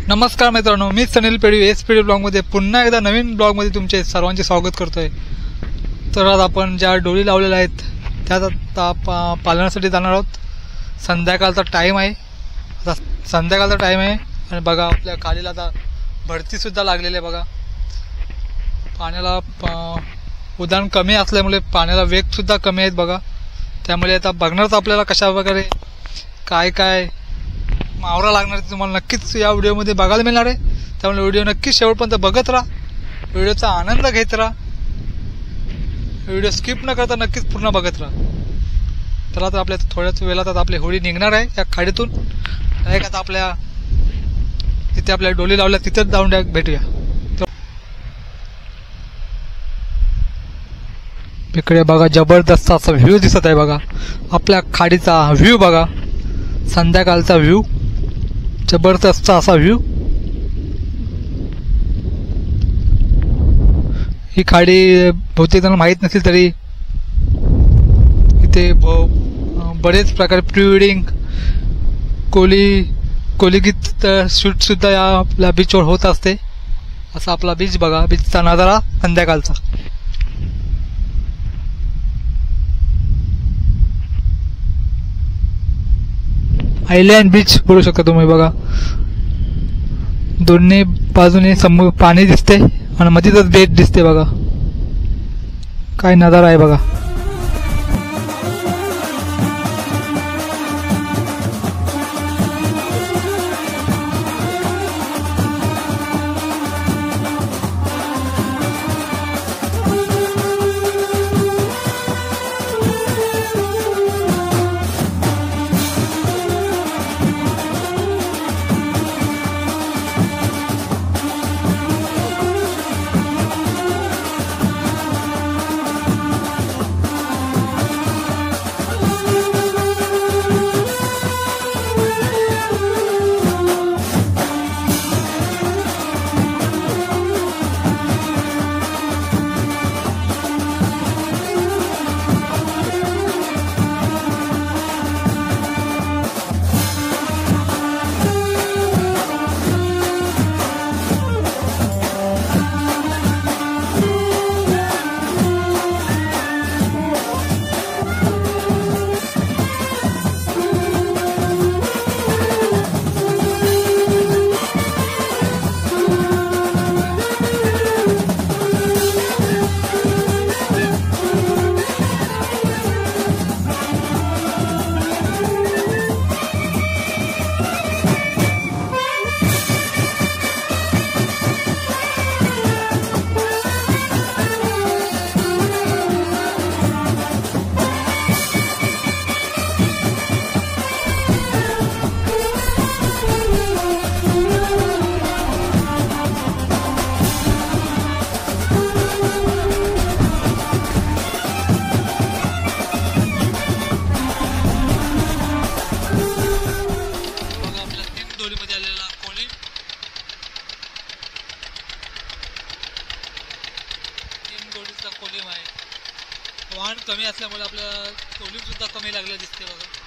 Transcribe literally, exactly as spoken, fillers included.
नमस्कार मित्रांनो, मी सनील पेढी एस पेढी ब्लॉगमध्ये पुन्हा एकदा नवीन ब्लॉगमध्ये तुमचे सर्वांचे स्वागत करतोय। तर आज आपण ज्या डोली लावलेल्या आहेत त्यात आता पा पालनासाठी जाणार आहोत। संध्याकाळचा टाईम आहे, आता संध्याकाळचा टाईम आहे आणि बघा आपल्या कालीला आता भरतीसुद्धा लागलेली आहे। बघा पाण्याला उदाहरण कमी असल्यामुळे पाण्याला वेगसुद्धा कमी आहेत बघा। त्यामुळे आता बघणारच आपल्याला कशा प्रकारे काय काय मावरा लागणार ते तुम्हाला नक्कीच या व्हिडिओमध्ये बघायला मिळणार आहे। त्यामुळे व्हिडिओ नक्कीच शेवटपर्यंत बघत राहा, व्हिडिओचा आनंद घेत राहा, व्हिडिओ स्किप न करता नक्कीच पूर्ण बघत राहा। चला तर आपल्या थोड्याच वेळात आपली होडी निघणार आहे या खाडीतून। डायरेक्ट आता आपल्या तिथे आपल्या डोली लावल्या तिथेच जाऊन डायरेक्ट भेटूया। इकडे बघा जबरदस्त असा व्ह्यू दिसत आहे बघा, आपल्या खाडीचा व्ह्यू बघा, संध्याकाळचा व्ह्यू, जबरदस्त असा व्ह्यू। ही खाडी बहुतेक जण माहीत नसेल तरी इथे बरेच प्रकारे प्री वेडिंग कोली कोलीगीत शूट सुद्धा या आपल्या बीचवर होत असते। असा आपला बीच बघा, बीचचा नजारा संध्याकाळचा। आयलँड बीच बोलू शकता तुम्ही बघा, दोन्ही बाजूने समोर पाणी दिसते आणि मध्येच बेट दिसते बघा, काय नजारा आहे बघा। कोलिम आहे, वाहन कमी असल्यामुळे आपल्याला कोलिम सुद्धा कमी लागले दिसते बघा।